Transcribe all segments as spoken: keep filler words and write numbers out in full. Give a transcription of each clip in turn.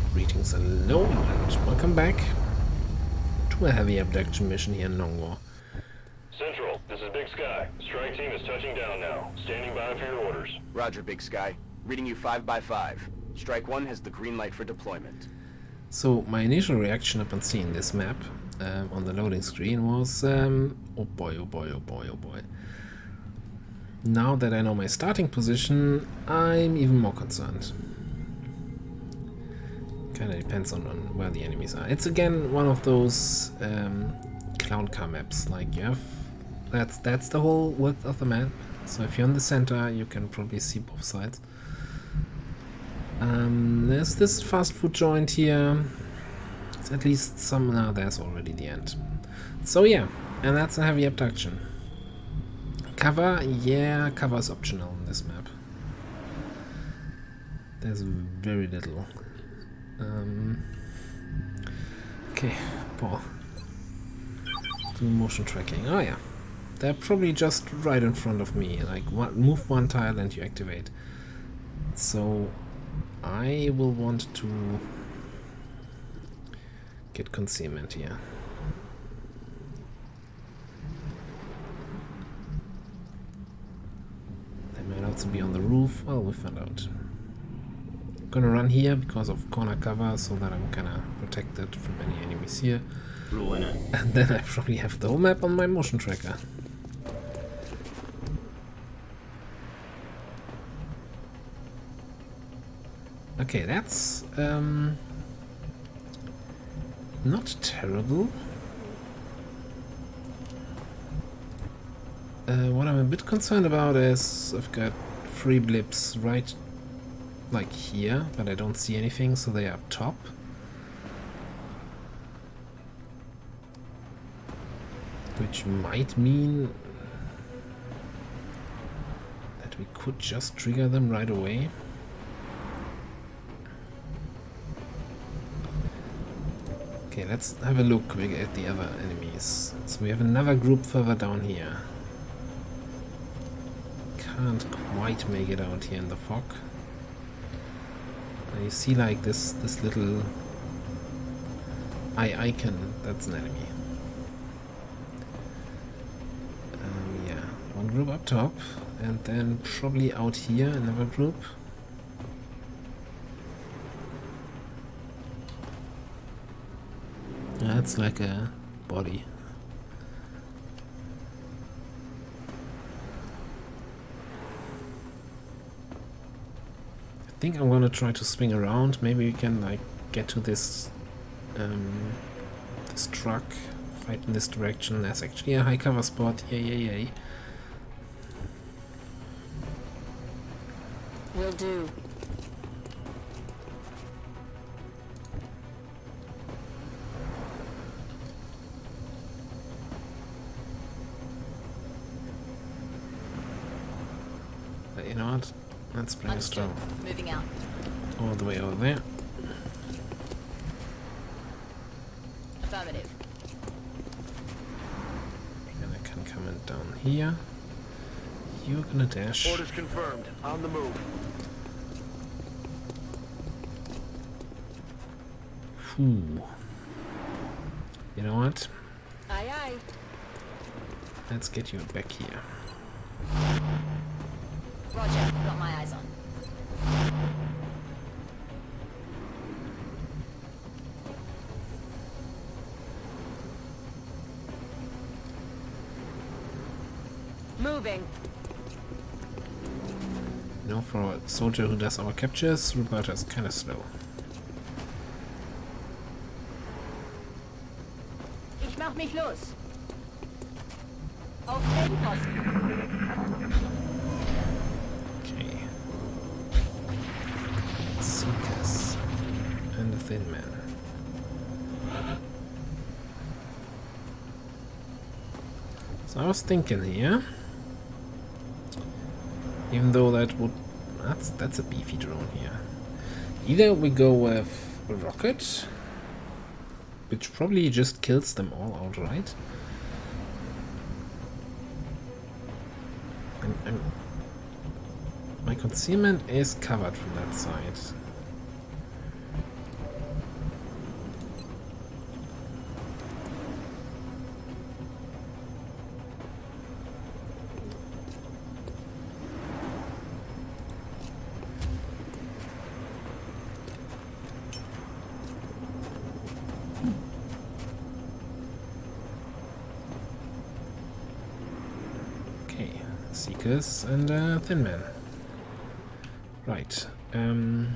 Greetings, hello, and welcome back to a heavy abduction mission here in Long War. Central, this is Big Sky. Strike team is touching down now. Standing by for your orders. Roger, Big Sky. Reading you five by five. Strike one has the green light for deployment. So, my initial reaction upon seeing this map um, on the loading screen was, um, oh boy, oh boy, oh boy, oh boy. Now that I know my starting position, I'm even more concerned. Kinda depends on, on where the enemies are. It's again one of those um, clown car maps, like you have, that's, that's the whole width of the map. So if you're in the center, you can probably see both sides. Um, there's this fast food joint here. It's at least some, now there's already the end. So yeah, and that's a heavy abduction. Cover, yeah, cover is optional on this map. There's very little. Um, okay, Paul. Do motion tracking. Oh yeah, they're probably just right in front of me. Like one, move one tile and you activate. So I will want to get concealment here. They might also be on the roof. Well, we found out. Gonna run here because of corner cover so that I'm kinda protected from any enemies here. And then I probably have the whole map on my motion tracker. Okay, that's um, not terrible. Uh, what I'm a bit concerned about is I've got three blips right like here, but I don't see anything, so they are up top. Which might mean that we could just trigger them right away. Okay, let's have a look quick at the other enemies. So we have another group further down here. Can't quite make it out here in the fog. You see like this this little eye icon, that's an enemy. Um, yeah, one group up top and then probably out here another group. That's like a body. I think I'm gonna try to swing around. Maybe we can like get to this um, this truck, fight in this direction. That's actually a high cover spot. Yay, yay, yay. Will do. But you know what? Let's bring a strong. Moving out. All the way over there. Affirmative. And I can come in down here. You're gonna dash. Orders confirmed. On the move. Whew. You know what? Aye aye. Let's get you back here. Roger. Got my eyes on. Moving. You know, for a soldier who does our captures, Roberta is kind of slow. Ich mach mich los. Auf den Posten. Okay. Seekers and the Thin Man. So I was thinking here, even though that would, that's that's a beefy drone here. Either we go with a rocket, which probably just kills them all outright. I'm, I'm, my concealment is covered from that side. Seekers and uh, Thin Man. Right. Um,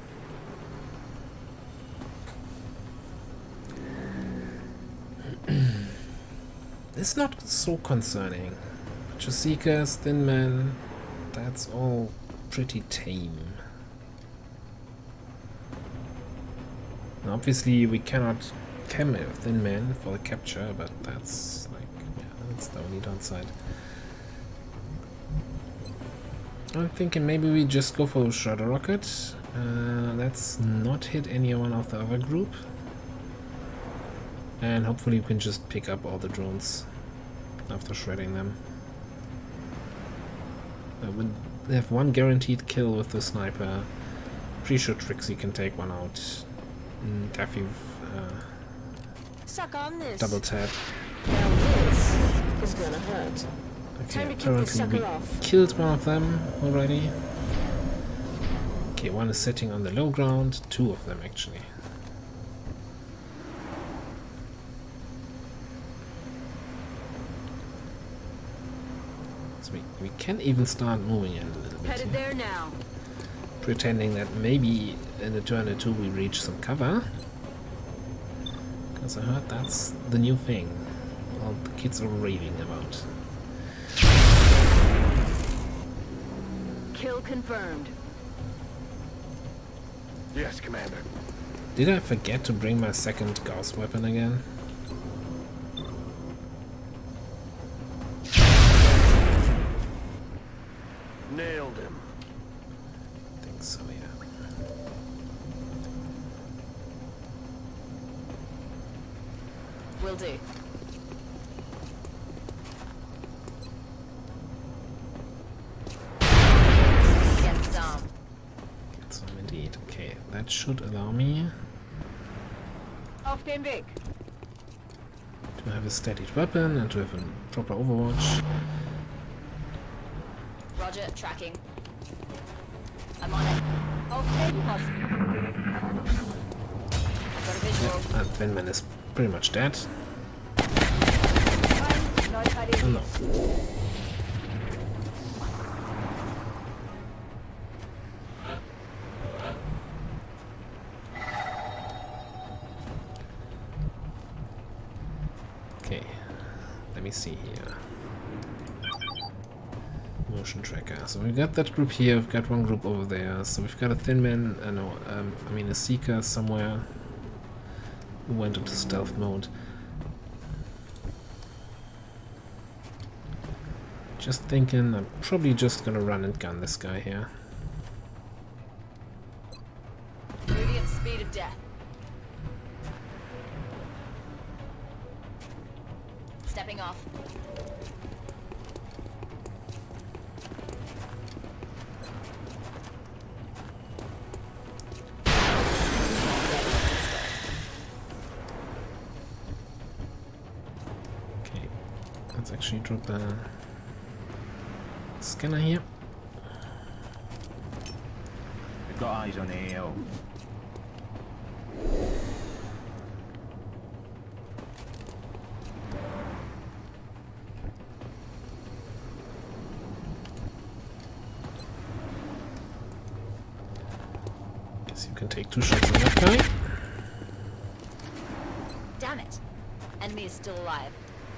it's not so concerning. Just Seekers, Thin Man, that's all pretty tame. Now, obviously, we cannot cam a Thin Man for the capture, but that's like, yeah, that's the only downside. I'm thinking maybe we just go for Shredder Rocket. Uh, let's not hit anyone of the other group. And hopefully we can just pick up all the drones after shredding them. I would have one guaranteed kill with the sniper. Pretty sure Trixie can take one out. Mm, Daffy uh, Suck on this. double tap. Now this is gonna hurt. Okay, Time to kick this apparently we sucker off. killed one of them already. Okay, one is sitting on the low ground, two of them actually. So we, we can even start moving in a little bit Headed here. there now. Pretending that maybe in a turn or two we reach some cover. Because I heard that's the new thing. All the kids are raving about. Kill confirmed. Yes, Commander. Did I forget to bring my second Gauss weapon again? Nailed him. I think so, yeah. Will do. Get some. Get some indeed. Okay, that should allow me Auf dem Weg. to have a steadied weapon and to have a proper overwatch. Roger, tracking. I'm on it. Okay, boss. Got a visual. And Thin Man is pretty much dead. Neutralisiert. Oh no. Okay, let me see here. Motion tracker. So we've got that group here, we've got one group over there. So we've got a Thin Man, uh, no, um, I mean a Seeker somewhere who went into stealth mode. Just thinking, I'm probably just gonna run and gun this guy here. Moving at the speed of death. Stepping off. Okay, let's actually drop the scanner here. We've got eyes on A O. Guess you can take two shots on that guy. Damn it. Enemy is still alive.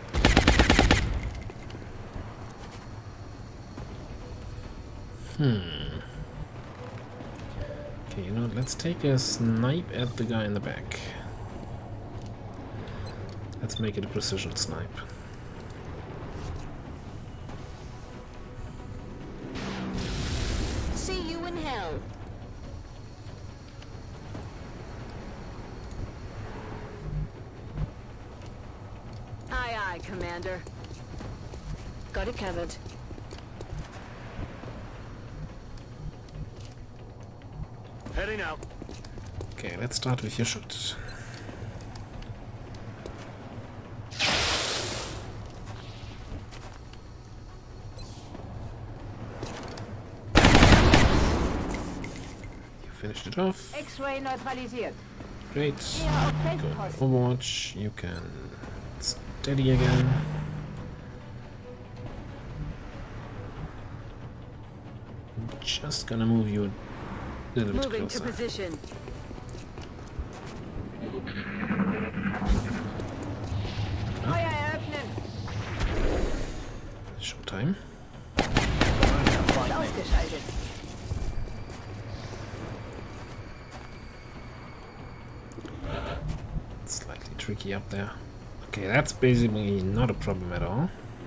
Hmm. Okay, you know what, let's take a snipe at the guy in the back. Let's make it a precision snipe. See you in hell. Aye, aye, Commander. Got it covered. Heading out. Okay, let's start with your shot. You finished it off. X-ray neutralisiert. Great. Ja, okay, Good. Post. Overwatch. You can steady again. Just gonna move you a little bit Moving to closer. position. Feuer eröffnen. Showtime. Sofort ausgeschaltet. Slightly tricky up there. Okay, that's basically not a problem at all.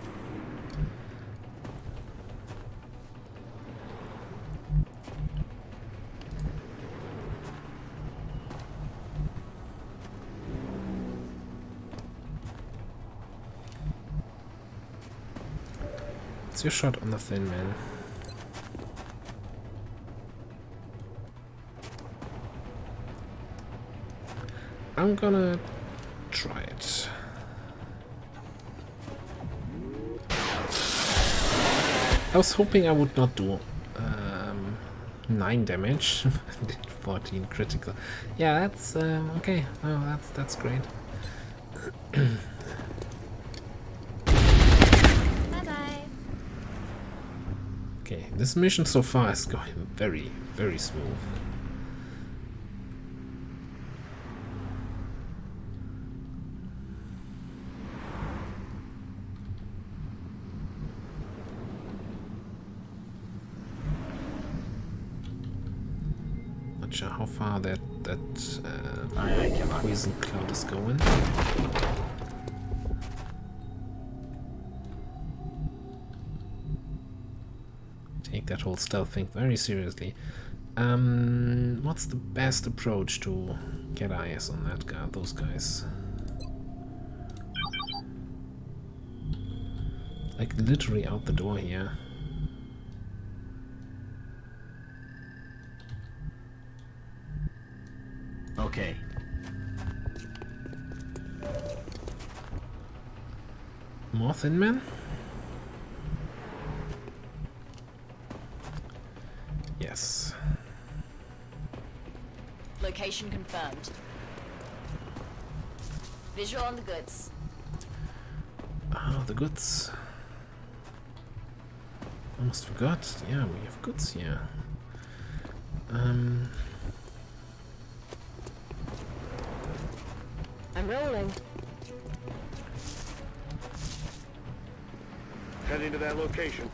What's your shot on the Thin Man? I'm gonna try it. I was hoping I would not do um, nine damage. I did fourteen critical. Yeah, that's uh, okay. Oh, that's that's great. Bye-bye. Okay, this mission so far is going very, very smooth. Not sure how far that that uh, Aye, aye, come on. poison cloud is going. Take that whole stealth thing very seriously. Um, what's the best approach to get eyes on that guy? Those guys. Like literally out the door here. Okay. More Thin Man? Yes. Location confirmed. Visual on the goods. Ah, the goods. Almost forgot. Yeah, we have goods here. Um, I'm rolling. Heading to that location.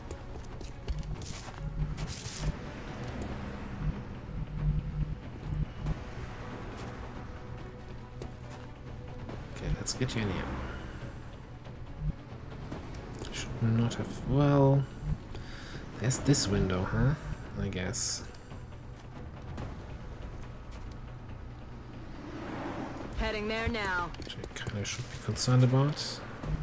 okay, let's get you in here. Should not have. Well, there's this window, huh? I guess. Heading there now. Which I kind of should be concerned about.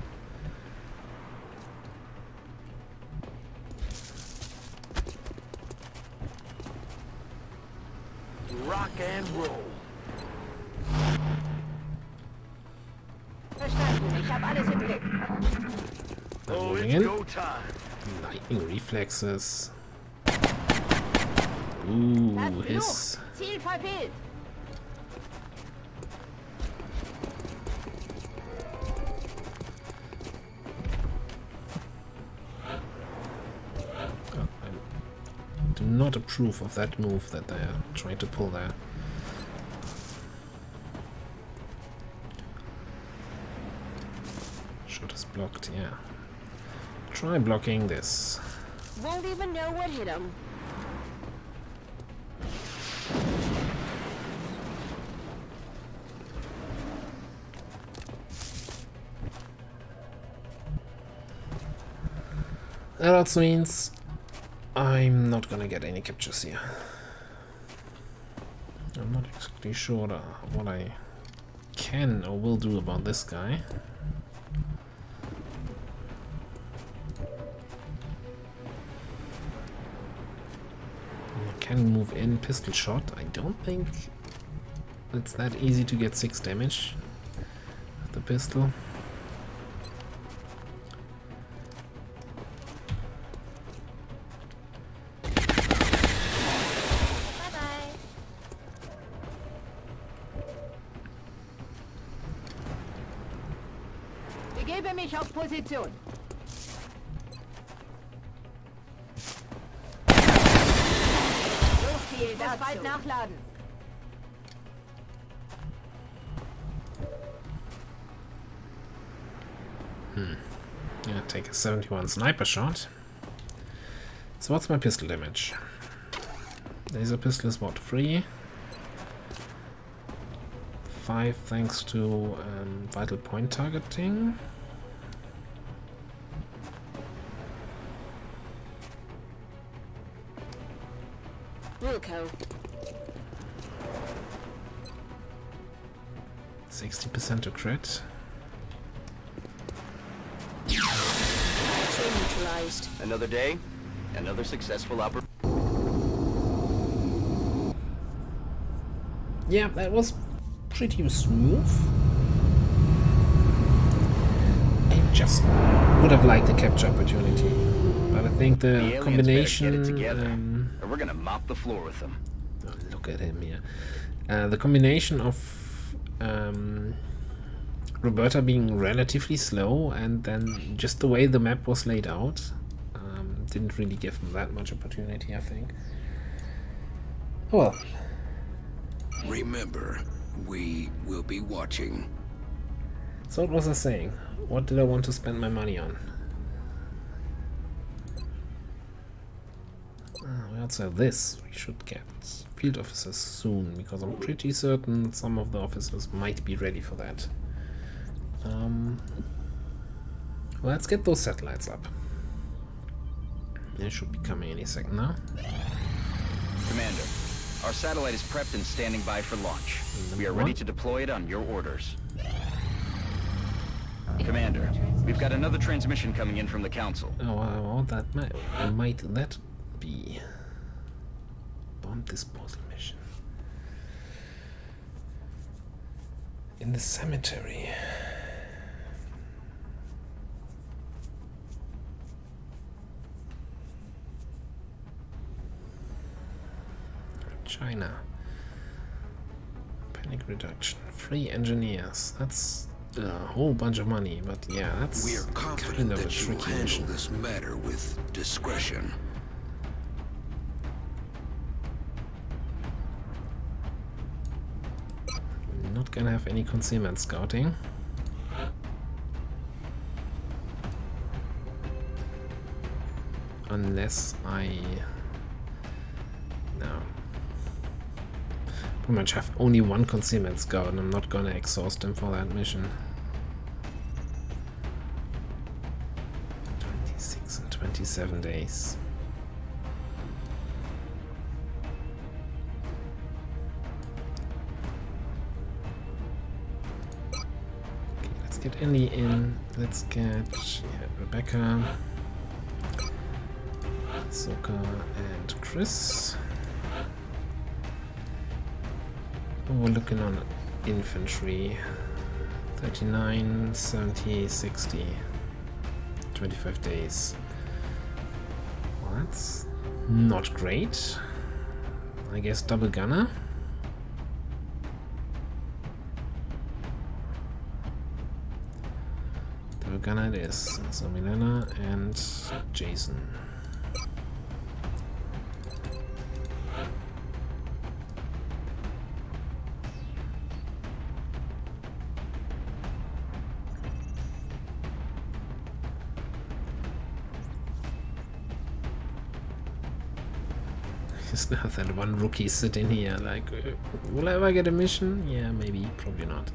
Rock and roll. Verstanden. Ich habe alles im Blick. Oh, Moving it's in. go time. Lightning reflexes. Ooh, Das his. Fluch. Ziel verfehlt. Oh, I do not approve of that move that they're trying to pull there. Shot is blocked, yeah. Try blocking this. Won't even know what hit him. That also means I'm not gonna get any captures here. I'm not exactly sure what I can or will do about this guy. I can move in pistol shot. I don't think it's that easy to get six damage with the pistol. Bye-bye. Begebe mich auf Position. Kann bald nachladen. Hmm. Yeah, take a seventy-one sniper shot. So what's my pistol damage? Laser pistol is what, three? Five thanks to um, vital point targeting. Wilco. sixty percent to crit. Neutralized. Another day, another successful operation. Yeah, that was pretty smooth. I just would have liked a capture opportunity, but I think the, The aliens combination. better get it together, Um, or we're gonna mop the floor with them. oh, look at him here. Uh, the combination of um, Roberta being relatively slow and then just the way the map was laid out um, didn't really give them that much opportunity, I think. Oh well. Remember, we will be watching. So what was I saying? What did I want to spend my money on? Ah, we also have this. We should get field officers soon, because I'm pretty certain some of the officers might be ready for that. Um, well, let's get those satellites up. They should be coming any second now. Commander, our satellite is prepped and standing by for launch. We are ready to deploy it on your orders. Commander, we've got another transmission coming in from the Council. Oh, uh, that might, might that be bomb disposal mission in the cemetery? China. Panic reduction. Three engineers. That's a whole bunch of money, but yeah, that's We are kind confident of a that you will tricky handle mission. this matter with discretion. Not gonna have any concealment scouting. Unless I... No. Pretty much have only one concealment scout and I'm not gonna exhaust him for that mission. twenty-six and twenty-seven days. Okay, let's get Ellie in. Let's get yeah, Rebecca, Soka and Chris. Oh, we're looking on infantry. thirty-nine, seventy, sixty. twenty-five days. Well, that's not great. I guess double gunner. Double gunner it is. So Milena and Jason. Just have that one rookie sitting here, like, uh, will I ever get a mission? Yeah, maybe, probably not.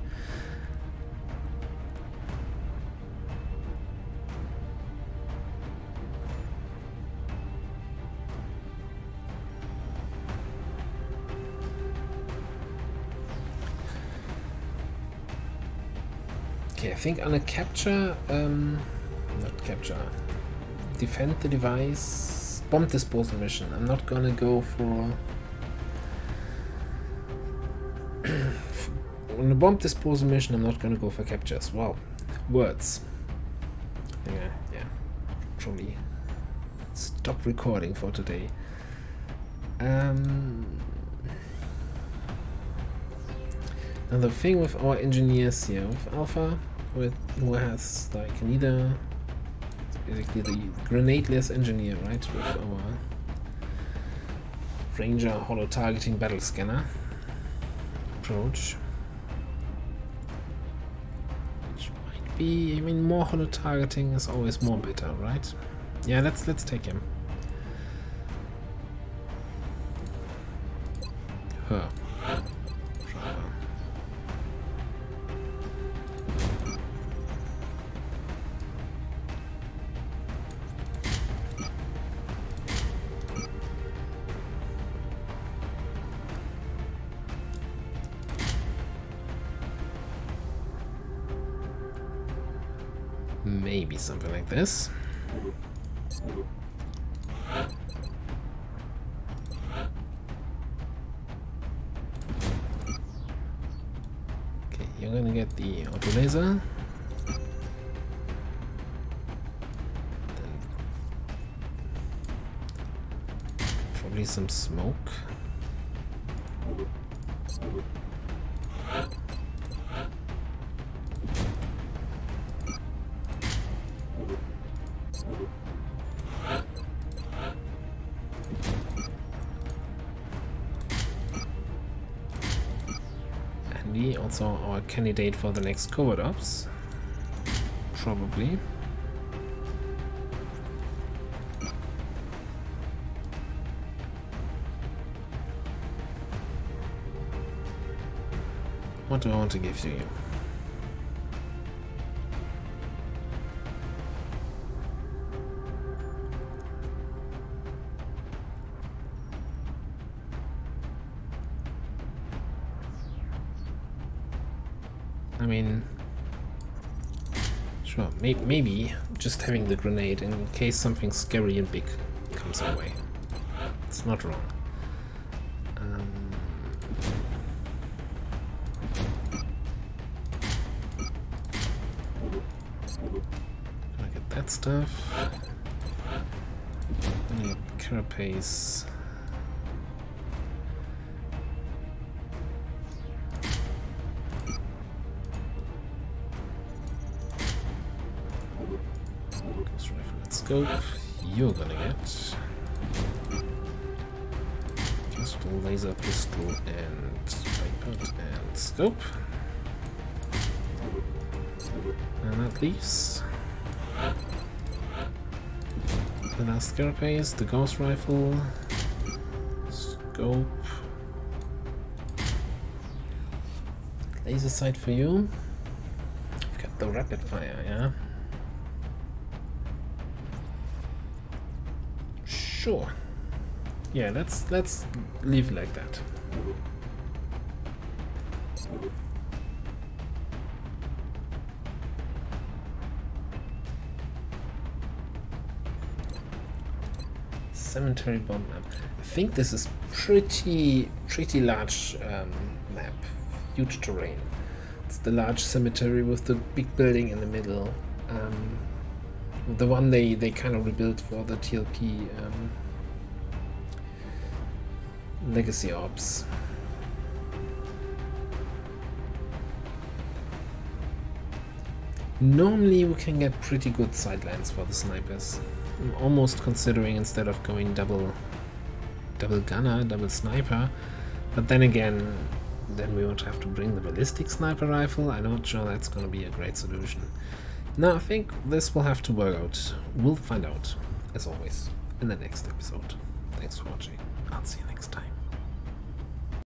Okay, I think on a capture, um, not capture, defend the device, bomb disposal mission. I'm not gonna go for on a bomb disposal mission. I'm not gonna go for captures. Wow, words. I think I, yeah, probably stop recording for today. Um. Now the thing with our engineers here, with Alpha, with who has like neither basically the grenadeless engineer, right? With our Ranger holo targeting battle scanner approach. Which might be, I mean, more holo targeting is always more better, right? Yeah, let's let's take him. Her. Rather. Maybe something like this. Okay, you're gonna get the auto laser. Then probably some smoke. Also our candidate for the next covert ops, probably. What do I want to give to you? I mean, sure, may maybe just having the grenade in case something scary and big comes our way. It's not wrong. Um, look at that stuff. Then a carapace. Scope, you're gonna get pistol, laser, pistol, and bipod and scope. And that leaves the last carapace, the ghost rifle, scope, laser sight for you. You've got the rapid fire, yeah. Sure. Yeah, let's let's leave it like that. Cemetery bomb map. I think this is pretty pretty large um, map. Huge terrain. It's the large cemetery with the big building in the middle. Um, The one they, they kind of rebuilt for the T L P um, Legacy Ops. Normally we can get pretty good sidelines for the snipers. I'm almost considering instead of going double double gunner, double sniper, but then again, then we won't have to bring the ballistic sniper rifle. I'm not sure that's going to be a great solution. Now I think this will have to work out. We'll find out, as always, in the next episode. Thanks for watching. I'll see you next time.